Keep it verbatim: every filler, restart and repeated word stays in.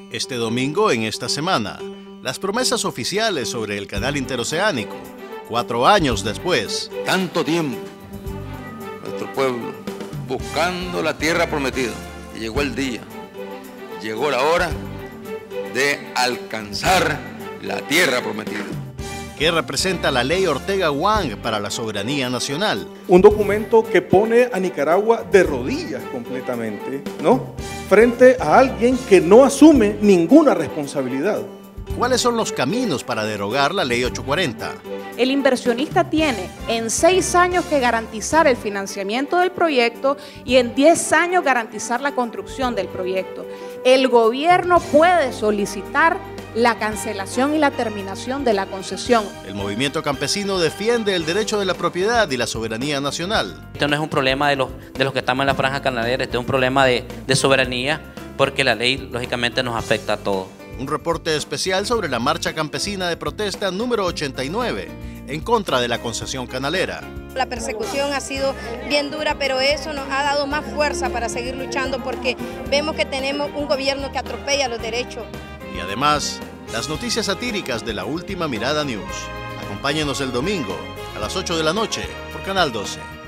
Este domingo, en esta semana, las promesas oficiales sobre el canal interoceánico, cuatro años después. Tanto tiempo, nuestro pueblo, buscando la tierra prometida. Y llegó el día, llegó la hora de alcanzar la tierra prometida. ¿Qué representa la ley Ortega-Wang para la soberanía nacional? Un documento que pone a Nicaragua de rodillas completamente, ¿no?, frente a alguien que no asume ninguna responsabilidad. ¿Cuáles son los caminos para derogar la ley ochocientos cuarenta? El inversionista tiene en seis años que garantizar el financiamiento del proyecto y en diez años garantizar la construcción del proyecto. El gobierno puede solicitar la cancelación y la terminación de la concesión. El movimiento campesino defiende el derecho de la propiedad y la soberanía nacional. Esto no es un problema de los, de los que estamos en la franja canalera, este es un problema de, de soberanía, porque la ley lógicamente nos afecta a todos. Un reporte especial sobre la marcha campesina de protesta número ochenta y nueve en contra de la concesión canalera. La persecución ha sido bien dura, pero eso nos ha dado más fuerza para seguir luchando porque vemos que tenemos un gobierno que atropella los derechos. Y además, las noticias satíricas de La Última Mirada News. Acompáñenos el domingo a las ocho de la noche por Canal doce.